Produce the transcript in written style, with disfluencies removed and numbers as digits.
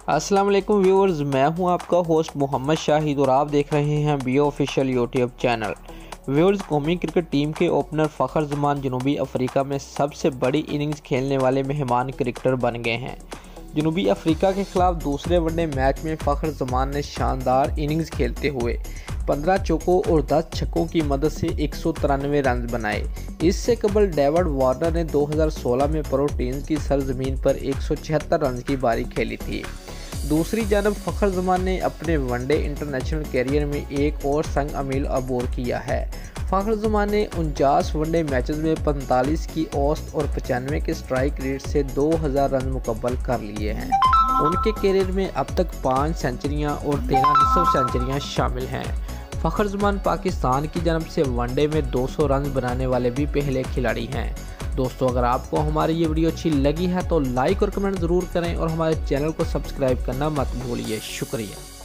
अस्सलाम वालेकुम व्यूअर्स, मैं हूं आपका होस्ट मोहम्मद शाहिद और आप देख रहे हैं BO official YouTube channel. Viewers, कौमी क्रिकेट टीम के ओपनर फ़खर जमान जनूबी अफ्रीका में सबसे बड़ी इनिंग्स खेलने वाले मेहमान क्रिकेटर बन गए हैं। जनूबी अफ्रीका के खिलाफ दूसरे वनडे मैच में फ़खर जमान ने शानदार इनिंग्स खेलते हुए 15 चौकों और 10 छक्कों की मदद से 193 रन बनाए। इससे कबल डेविड वार्नर ने 2016 में प्रोटीन की सरजमीन पर 176 रन की पारी खेली थी। दूसरी जानब फ़खर जमान ने अपने वनडे इंटरनेशनल कैरियर में एक और संग अमील अबूर किया है। फ़खर जमान ने 49 वनडे मैचेस में 45 की औसत और 95 के स्ट्राइक रेट से 2000 रन मुकम्मल कर लिए हैं। उनके कैरियर में अब तक 5 सेंचुरियां और 13 निसफ सेंचुरियां शामिल हैं। फ़खर जमान पाकिस्तान की जानब से वनडे में 200 रन बनाने वाले भी पहले खिलाड़ी हैं। दोस्तों, अगर आपको हमारी ये वीडियो अच्छी लगी है तो लाइक और कमेंट ज़रूर करें और हमारे चैनल को सब्सक्राइब करना मत भूलिए। शुक्रिया।